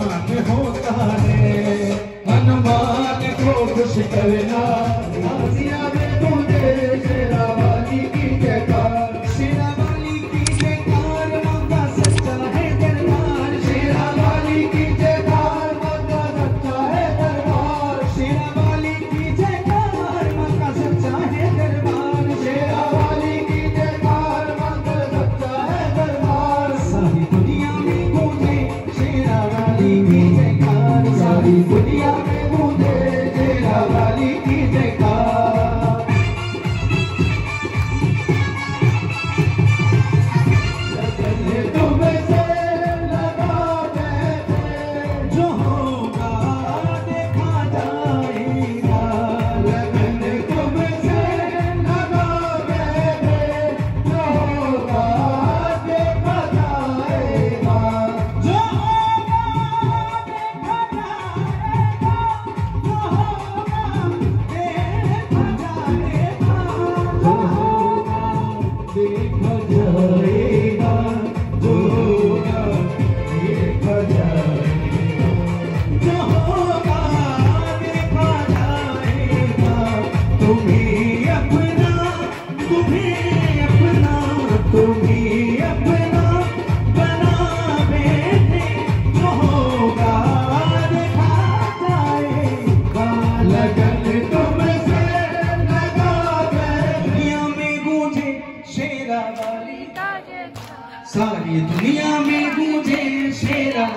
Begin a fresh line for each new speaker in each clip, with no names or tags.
मान होता है। हनुमान को खुश करना नाजिया में तुझे शेरा वाली की जयकार, शेरा वाली की जयकार, माता सच्चा है दरबार, शेरा वाली की जयकार, माता सच्चा है दरबार, शेरा वाली की जयकार, माता सच्चा है दरबार, शेरा वाली की जयकार, माता सच्चा है दरबार। सारी दुनिया में गूंजे शेरा वाली की जयकार, सारी दुनिया में गूंजे शेरा वाली की जयकार। सारी दुनिया में गूंजे शेरा।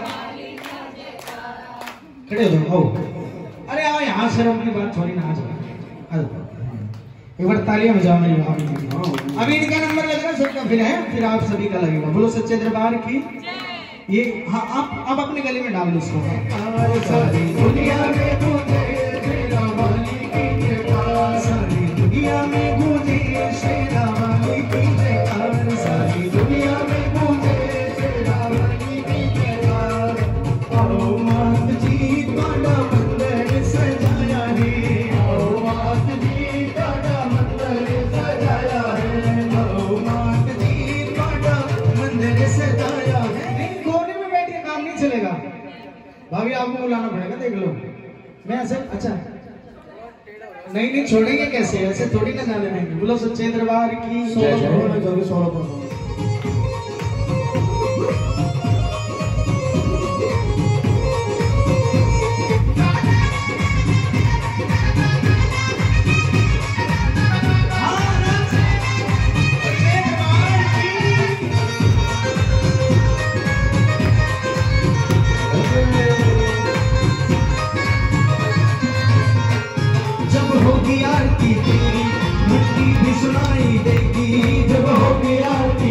खड़े हो जाओ, अरे आओ यहाँ शर्म की बात थोड़ी ना आ जाओ। एक बार तालियां बजाओ मेरी भाभी की। अभी इनका नंबर लग रहा है सबका, फिर आप सभी का लगेगा। बोलो सच्चे दरबार की। ये हाँ आप अपने गले में डाल लो इसको। सारी दुनिया में गूंजे शेरा वाली की जयकार, सारी दुनिया में गूंजे शेरा वाली की जयकार, सारी दुनिया में चलेगा। भाभी आपको बुलाना पड़ेगा, देख लो। मैं ऐसे अच्छा नहीं छोड़ेंगे कैसे, ऐसे थोड़ी ना जाने देंगे। बोलो सच्चे दरबार की। आरती तेरी मिट्टी भी सुनाई देगी, जब होगी आरती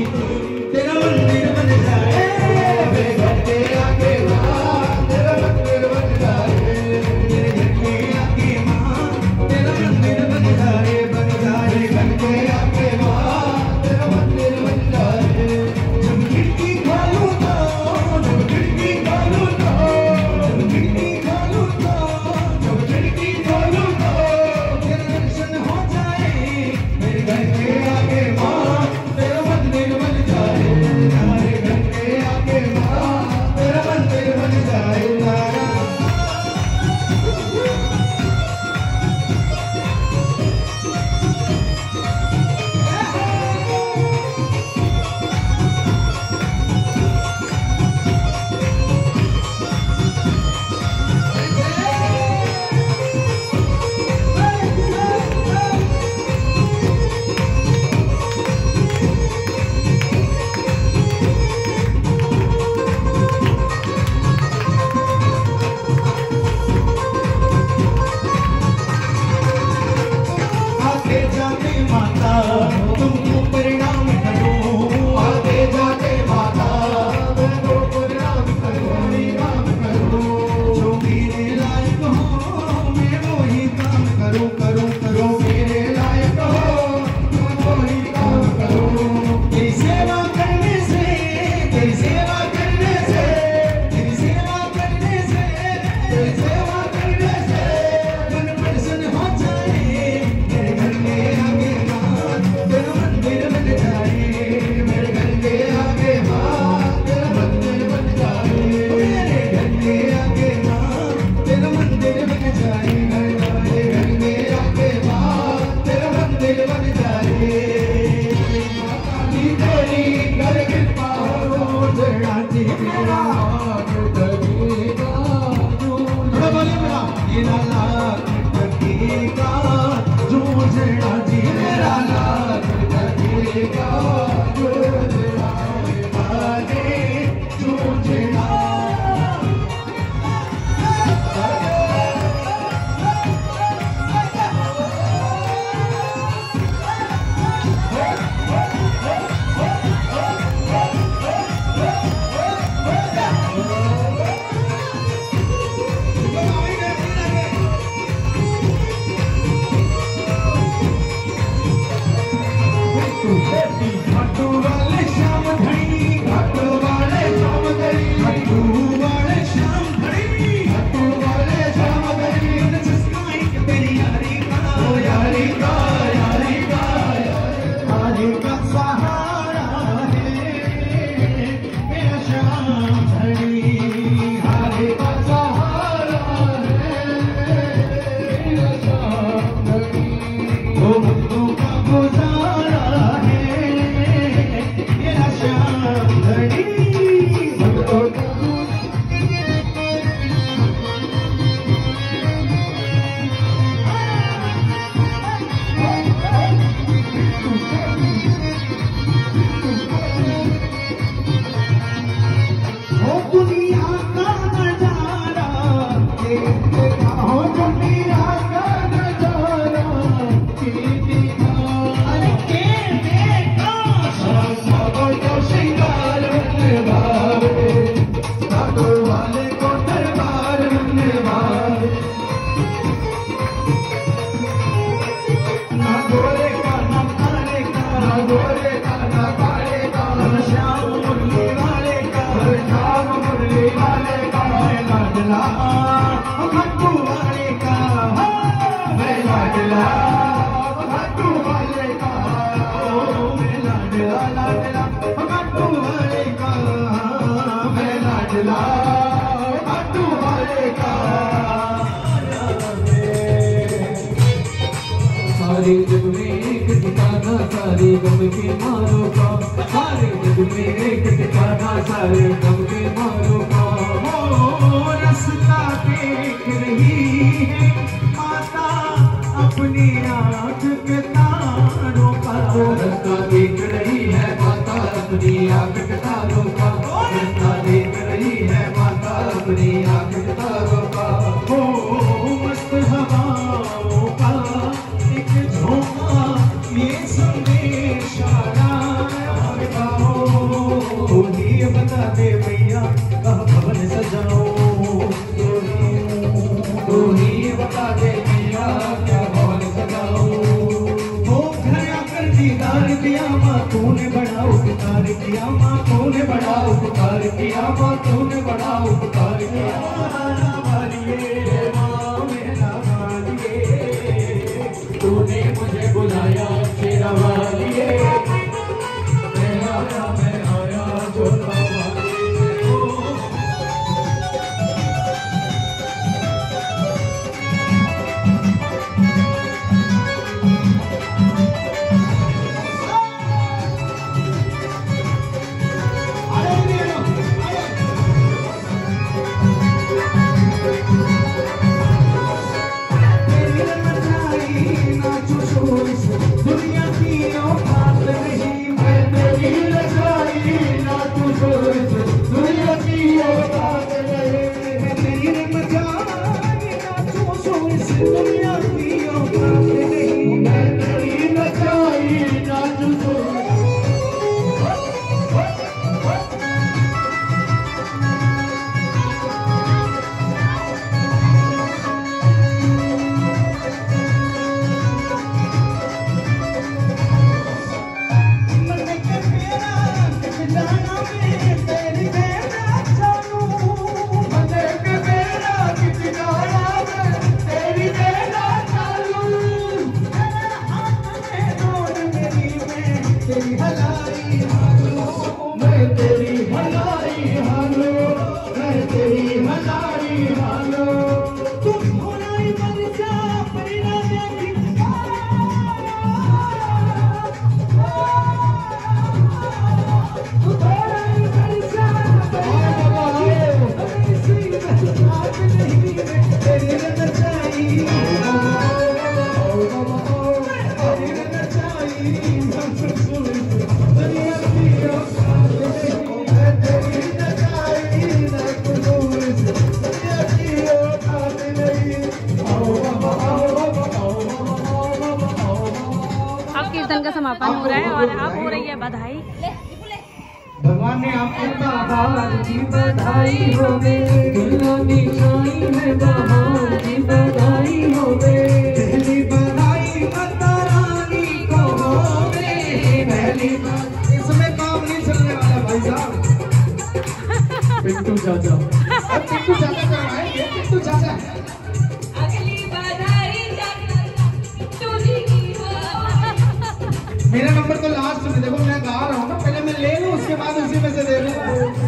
मेरा लाख टकेगा थोड़ा बोलिए मेरा मेरा लाख टकेगा जूझना जी मेरा लाख टकेगा जूझना आगे जूझना सारे जग में एक ठिकाना सारे गम के मारों का सारे जग में एक ठिकाना सारे गम के मारों का वो रास्ता देख रही है माता अपनी आँख के तारों का रास्ता देख रही है माता अपनी आँख के तारों का रास्ता देख रही है माता अपनी आँख के तारों का हो मस्त हवाओं का ये संदेश बता दे भैया कहाँ भवन सजाओ तो ही बता दे भैया क्या भवन सजाओ वो घर आकर दीदार किया माँ तूने बड़ा उपकार किया माँ तूने बड़ा उपकार किया माँ तूने बड़ा उपकार किया तूने मुझे बुलाया तेरा वालिए मैं आया जोता दुनिया की औकात नहीं मैं तेरी रजाई ना तू दुनिया की औकात नहीं मैं तेरी मजाई ना तू दुनिया की औकात नहीं मैं तेरी रजाई ना तू
का समापन हो रहा है और अब हो रही है बधाई।
भगवान ने आपको बहार की बधाई हो गई, दुल्हनी छाई में बहार की बधाई हो गई, पहली बधाई माता रानी को हो गई, पहली इसमें काम नहीं चलने वाला भाई साहब। पिंटू चाचा, अब पिंटू चाचा करवाएंगे, पिंटू चाचा।
अगली बधाई पिंटू जी की हो।
मेरा नंबर तो लास्ट में, देखो मैं गा रहा हूँ ना, पहले मैं ले लूँ उसके बाद उसी में से दे दूँ।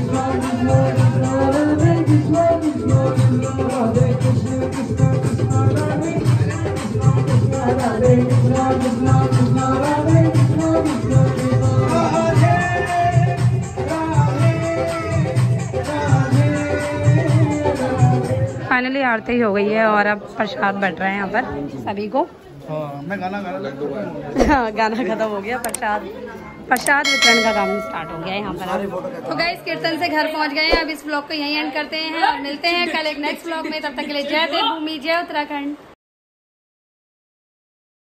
फाइनली आरती हो गई है और अब प्रसाद बट रहे हैं यहाँ पर सभी को।
मैं गाना गा रहा
हाँ, गाना खत्म हो गया, प्रसाद वितरण का काम स्टार्ट हो गया है यहाँ पर। तो गाइस कीर्तन से घर पहुँच गए हैं, अब इस ब्लॉग को यहीं एंड करते हैं और मिलते हैं कल एक नेक्स्ट ब्लॉग में। तब तक के लिए जय देवभूमि, जय उत्तराखंड।